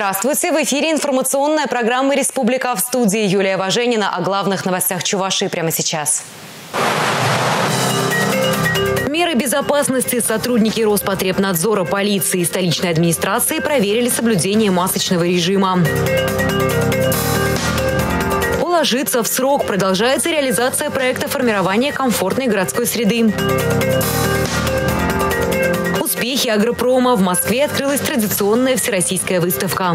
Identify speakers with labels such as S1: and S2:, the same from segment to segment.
S1: Здравствуйте! В эфире информационная программа «Республика», в студии Юлия Важенина. О главных новостях Чувашии прямо сейчас. Меры безопасности сотрудники Роспотребнадзора, полиции и столичной администрации проверили соблюдение масочного режима. Уложиться в срок. Продолжается реализация проекта формирования комфортной городской среды. Успехи агропрома. В Москве открылась традиционная всероссийская выставка.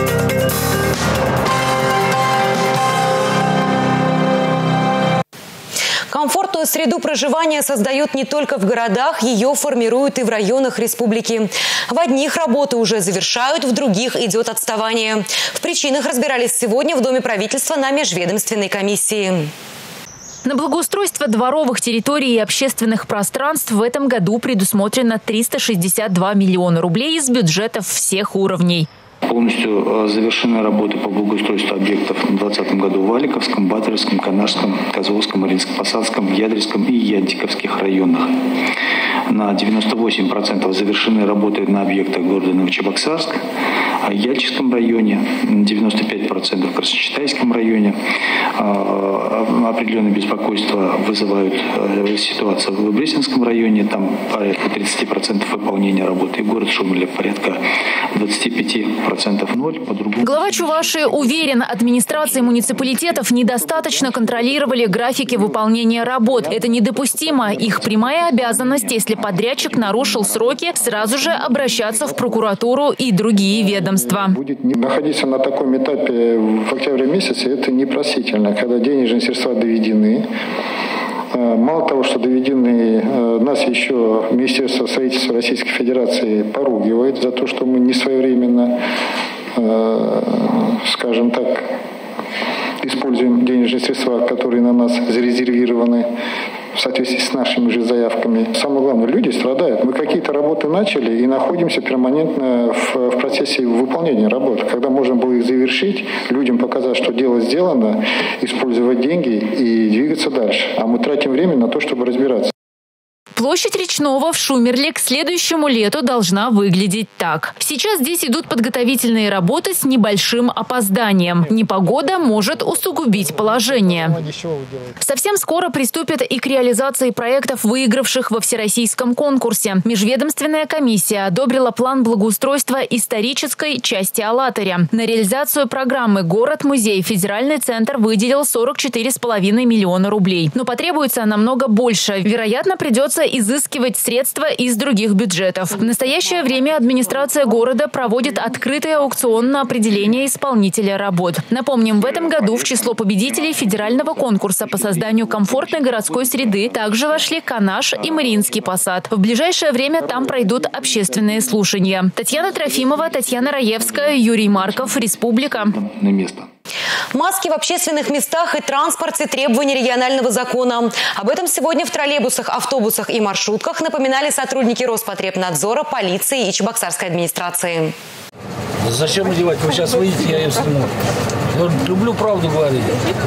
S1: Комфортную среду проживания создают не только в городах, ее формируют и в районах республики. В одних работы уже завершают, в других идет отставание. В причинах разбирались сегодня в Доме правительства на межведомственной комиссии.
S2: На благоустройство дворовых территорий и общественных пространств в этом году предусмотрено 362 миллиона рублей из бюджетов всех уровней.
S3: Полностью завершены работы по благоустройству объектов в 2020 году в Валиковском, Батаревском, Канашском, Козловском, Мариинско-Посадском, Ядринском и Янтиковских районах. На 98% завершены работы на объектах города Новочебоксарск, в Яльчевском районе, 95% в Красночитайском районе. Определенное беспокойство вызывают ситуация в Брестинском районе, там порядка 30% выполнения работы, и город Шумилев порядка 25%, 0 по-другому.
S2: Глава Чувашии уверен, администрации муниципалитетов недостаточно контролировали графики выполнения работ. Это недопустимо. Их прямая обязанность, если подрядчик нарушил сроки, сразу же обращаться в прокуратуру и другие ведомства.
S4: Находиться на таком этапе в октябре месяце – это непростительно, когда денежные средства доведены. Мало того, что доведены, нас еще Министерство строительства Российской Федерации поругивает за то, что мы не своевременно, скажем так, используем денежные средства, которые на нас зарезервированы в соответствии с нашими же заявками. Самое главное, люди страдают. Мы какие-то работы начали и находимся перманентно в процессе выполнения работ. Когда можно было их завершить, людям показать, что дело сделано, использовать деньги и двигаться дальше. А мы тратим время на то, чтобы разбираться.
S2: Площадь Речного в Шумерле к следующему лету должна выглядеть так. Сейчас здесь идут подготовительные работы с небольшим опозданием. Непогода может усугубить положение. Совсем скоро приступят и к реализации проектов, выигравших во всероссийском конкурсе. Межведомственная комиссия одобрила план благоустройства исторической части Алатыря. На реализацию программы «Город-музей» федеральный центр выделил 44,5 миллиона рублей. Но потребуется намного больше. Вероятно, придется изыскивать средства из других бюджетов. В настоящее время администрация города проводит открытый аукцион на определение исполнителя работ. Напомним, в этом году в число победителей федерального конкурса по созданию комфортной городской среды также вошли Канаш и Мариинский Посад. В ближайшее время там пройдут общественные слушания. Татьяна Трофимова, Татьяна Раевская, Юрий Марков, Республика.
S1: Маски в общественных местах и транспорте – требования регионального закона. Об этом сегодня в троллейбусах, автобусах и маршрутках напоминали сотрудники Роспотребнадзора, полиции и Чебоксарской администрации.
S5: Зачем одевать? Вы сейчас выйдете, я им сниму. Я люблю правду говорить.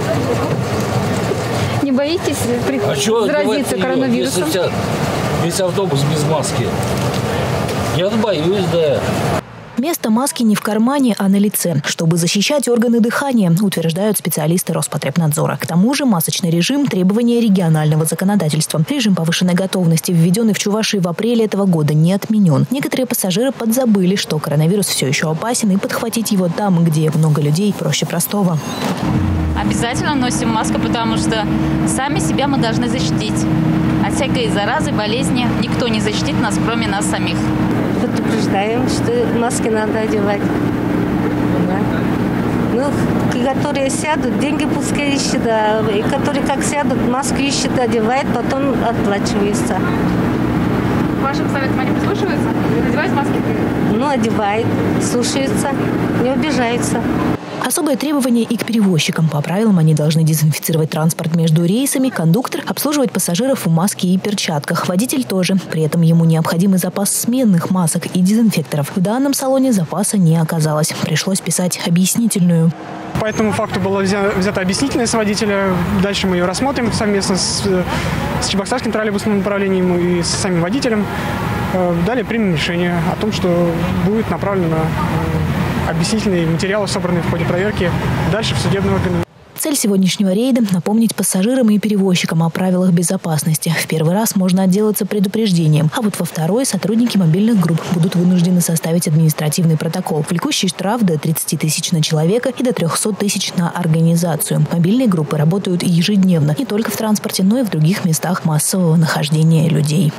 S6: Не боитесь заразиться коронавирусом?
S5: Если весь автобус без маски. Я боюсь, да.
S7: Место маски не в кармане, а на лице, чтобы защищать органы дыхания, утверждают специалисты Роспотребнадзора. К тому же масочный режим – требования регионального законодательства. Режим повышенной готовности, введенный в Чувашии в апреле этого года, не отменен. Некоторые пассажиры подзабыли, что коронавирус все еще опасен, и подхватить его там, где много людей, проще простого.
S8: Обязательно носим маску, потому что сами себя мы должны защитить. От всякой заразы, болезни никто не защитит нас, кроме нас самих.
S9: Предупреждаем, что маски надо одевать. Да. Ну, которые сядут, деньги пускай ищут, да. И которые как сядут, маску ищут, одевают, потом отплачиваются.
S6: Вашим советам они прислушиваются? Надевают маски?
S9: Ну, одевают, слушаются, не обижаются.
S7: Особые требования и к перевозчикам. По правилам они должны дезинфицировать транспорт между рейсами, кондуктор обслуживать пассажиров в маске и перчатках, водитель тоже. При этом ему необходимый запас сменных масок и дезинфекторов. В данном салоне запаса не оказалось. Пришлось писать объяснительную.
S10: По этому факту была взята объяснительная с водителя. Дальше мы ее рассмотрим совместно с Чебоксарским троллейбусным управлением и с самим водителем. Далее примем решение о том, что будет направлено объяснительные материалы, собранные в ходе проверки, дальше в судебные органы.
S7: Цель сегодняшнего рейда – напомнить пассажирам и перевозчикам о правилах безопасности. В первый раз можно отделаться предупреждением, а вот во второй сотрудники мобильных групп будут вынуждены составить административный протокол, влекущий штраф до 30 тысяч на человека и до 300 тысяч на организацию. Мобильные группы работают ежедневно не только в транспорте, но и в других местах массового нахождения людей.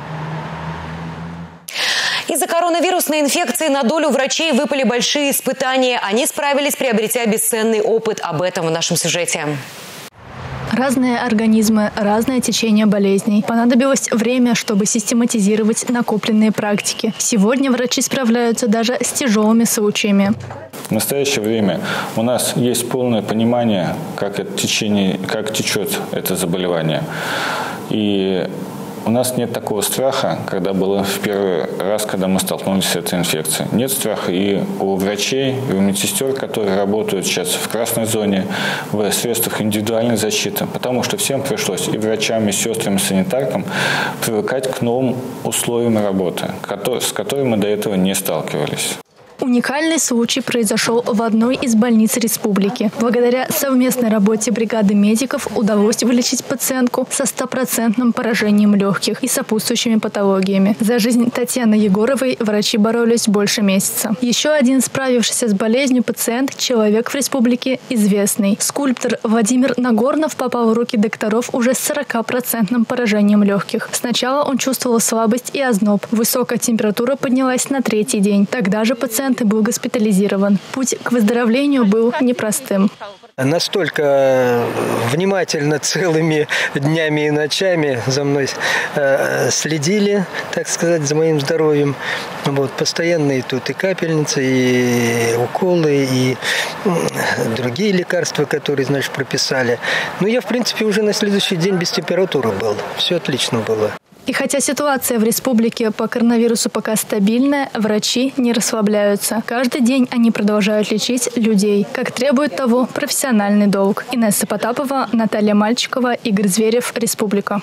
S1: Из-за коронавирусной инфекции на долю врачей выпали большие испытания. Они справились, приобретя бесценный опыт. Об этом в нашем сюжете.
S11: Разные организмы, разное течение болезней. Понадобилось время, чтобы систематизировать накопленные практики. Сегодня врачи справляются даже с тяжелыми случаями.
S12: В настоящее время у нас есть полное понимание, как течет это заболевание. И у нас нет такого страха, когда было в первый раз, когда мы столкнулись с этой инфекцией. Нет страха и у врачей, и у медсестер, которые работают сейчас в красной зоне, в средствах индивидуальной защиты, потому что всем пришлось, и врачам, и сестрам, и санитаркам, привыкать к новым условиям работы, с которыми мы до этого не сталкивались.
S11: Уникальный случай произошел в одной из больниц республики. Благодаря совместной работе бригады медиков удалось вылечить пациентку со 100% поражением легких и сопутствующими патологиями. За жизнь Татьяны Егоровой врачи боролись больше месяца. Еще один справившийся с болезнью пациент – человек в республике известный. Скульптор Владимир Нагорнов попал в руки докторов уже с 40% поражением легких. Сначала он чувствовал слабость и озноб. Высокая температура поднялась на 3-й день. Тогда же пациент был госпитализирован. Путь к выздоровлению был непростым.
S13: Настолько внимательно целыми днями и ночами за мной следили, так сказать, за моим здоровьем. Постоянные тут и капельницы, и уколы, и другие лекарства, которые, прописали. Я, в принципе, уже на следующий день без температуры был. Все отлично было.
S11: И хотя ситуация в республике по коронавирусу пока стабильная, врачи не расслабляются. Каждый день они продолжают лечить людей, как требует того профессиональный долг. Инесса Потапова, Наталья Мальчикова, Игорь Зверев, Республика.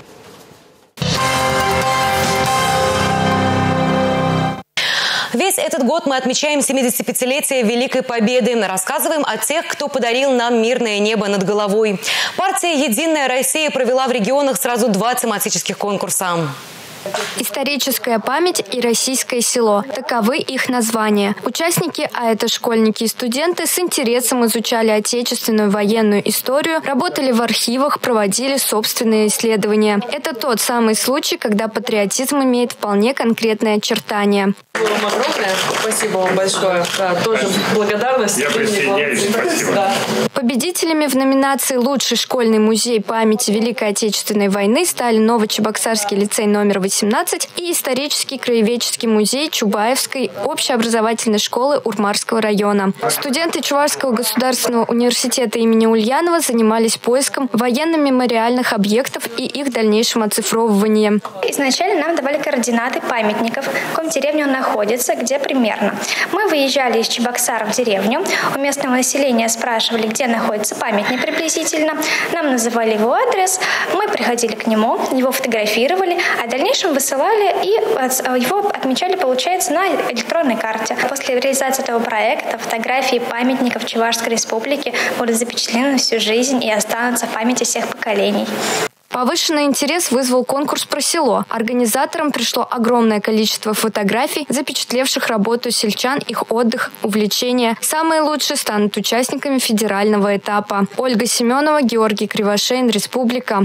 S1: Весь этот год мы отмечаем 75-летие Великой Победы. Рассказываем о тех, кто подарил нам мирное небо над головой. Партия «Единая Россия» провела в регионах сразу 2 тематических конкурса.
S14: Историческая память и российское село. Таковы их названия. Участники, а это школьники и студенты, с интересом изучали отечественную военную историю, работали в архивах, проводили собственные исследования. Это тот самый случай, когда патриотизм имеет вполне конкретные очертания.
S15: Вам огромное спасибо вам большое. Да, тоже благодарность.
S16: Я присоединяюсь. Спасибо. Да.
S14: Победителями в номинации «Лучший школьный музей памяти Великой Отечественной войны» стали Новочебоксарский лицей номер 18 и исторический краеведческий музей Чубаевской общеобразовательной школы Урмарского района. Студенты Чувашского государственного университета имени Ульянова занимались поиском военно-мемориальных объектов и их дальнейшим оцифровыванием.
S17: Изначально нам давали координаты памятников, в каком деревне он находится, где примерно. Мы выезжали из Чебоксара в деревню, у местного населения спрашивали, где находится памятник приблизительно, нам называли его адрес, мы приходили к нему, его фотографировали, а в дальнейшем высылали и его отмечали, получается, на электронной карте. После реализации этого проекта фотографии памятников Чувашской республики будут запечатлены на всю жизнь и останутся в памяти всех поколений.
S14: Повышенный интерес вызвал конкурс про село. Организаторам пришло огромное количество фотографий, запечатлевших работу сельчан, их отдых, увлечения. Самые лучшие станут участниками федерального этапа. Ольга Семенова, Георгий Кривошеин, Республика.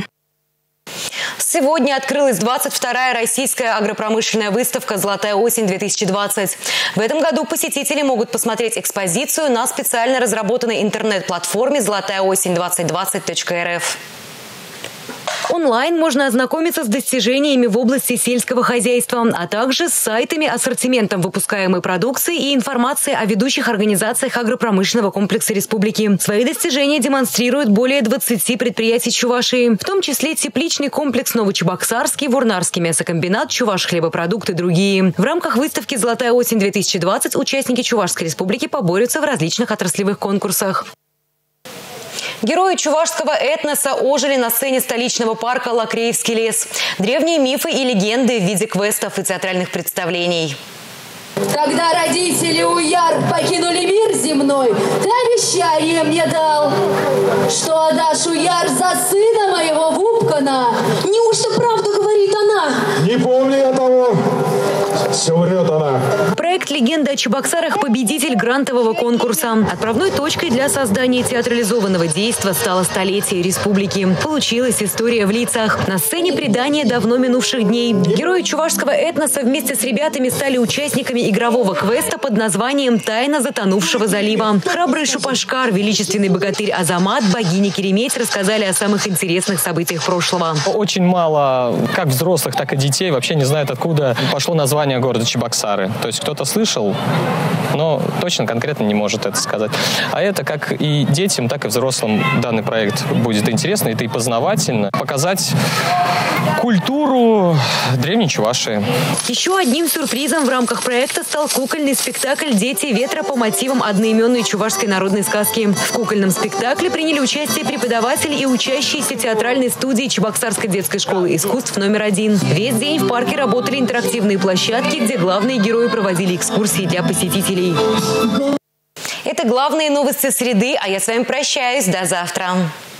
S1: Сегодня открылась 22-я российская агропромышленная выставка «Золотая осень-2020». В этом году посетители могут посмотреть экспозицию на специально разработанной интернет-платформе «zolotayaosень2020.rf». Онлайн можно ознакомиться с достижениями в области сельского хозяйства, а также с сайтами, ассортиментом выпускаемой продукции и информацией о ведущих организациях агропромышленного комплекса республики. Свои достижения демонстрируют более 20 предприятий Чувашии, в том числе тепличный комплекс Новочебоксарский, Вурнарский мясокомбинат, Чувашхлебопродукт и другие. В рамках выставки «Золотая осень-2020» участники Чувашской республики поборются в различных отраслевых конкурсах. Герои чувашского этноса ожили на сцене столичного парка «Лакреевский лес». Древние мифы и легенды в виде квестов и театральных представлений.
S18: Когда родители Уяр покинули мир земной, ты обещание мне дал, что отдашь Уяр за сына моего Вупкана. Неужто правду говорит она?
S19: Не помню я того. Все врет она.
S1: Проект «Легенда о Чебоксарах» – победитель грантового конкурса. Отправной точкой для создания театрализованного действа стало столетие республики. Получилась история в лицах. На сцене предания давно минувших дней. Герои чувашского этноса вместе с ребятами стали участниками игрового квеста под названием «Тайна затонувшего залива». Храбрый Шупашкар, величественный богатырь Азамат, богиня Кереметь рассказали о самых интересных событиях прошлого.
S20: Очень мало как взрослых, так и детей вообще не знают, откуда пошло название города Чебоксары. То есть кто-то слышал, но точно конкретно не может это сказать. А это как и детям, так и взрослым данный проект будет интересно, это и познавательно. Показать культуру древней Чувашии.
S1: Еще одним сюрпризом в рамках проекта стал кукольный спектакль «Дети ветра» по мотивам одноименной чувашской народной сказки. В кукольном спектакле приняли участие преподаватели и учащиеся театральной студии Чебоксарской детской школы искусств номер 1. Весь день в парке работали интерактивные площадки, где главные герои проводили экскурсии для посетителей. Это главные новости среды, а я с вами прощаюсь. До завтра.